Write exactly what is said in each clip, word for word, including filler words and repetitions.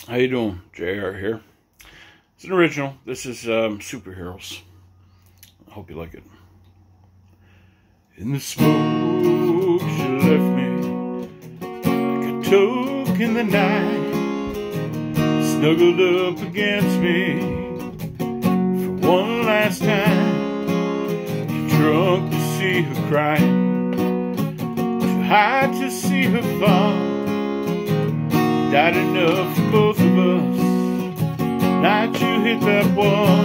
How you doing? J R here. It's an original. This is um, Superheroes. I hope you like it. In the smoke she left me like a toke in the night, snuggled up against me for one last time. Too drunk to see her cry, too high to see her fall. Died enough for both of us. Night you hit that wall.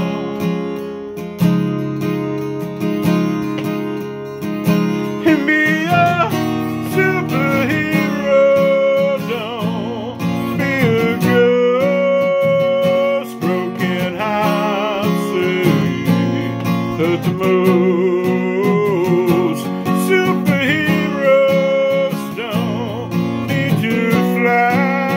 And be a superhero, don't be a ghost. Broken hearts hurt the most. Superheroes don't need to fly.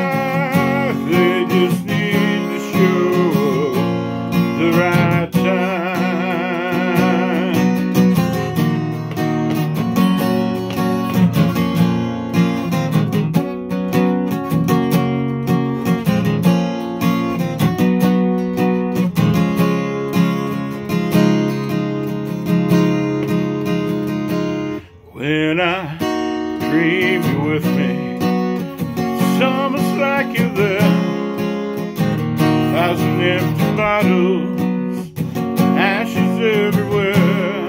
When I dream you're with me, summer's like you're there. Thousand empty bottles, ashes everywhere.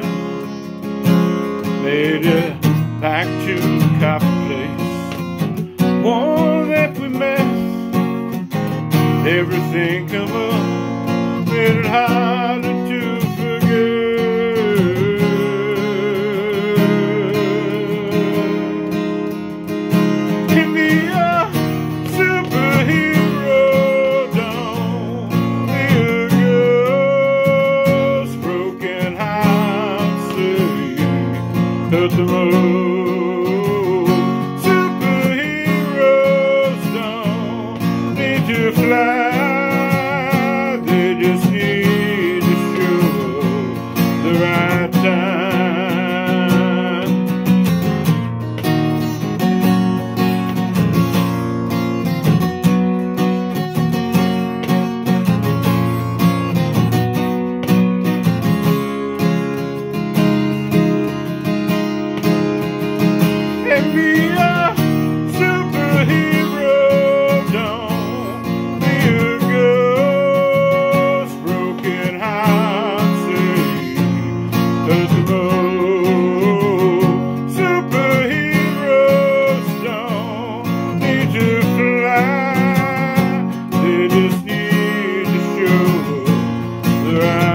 Made it back to the coffee place, one that we met. Everything come up, made it harder to forget. Hurt the most. Superheroes don't need to fly, they just need to show the right time. And be a superhero, don't be a ghost. Broken hearts hurt the most. Superheroes don't need to fly, they just need to show the right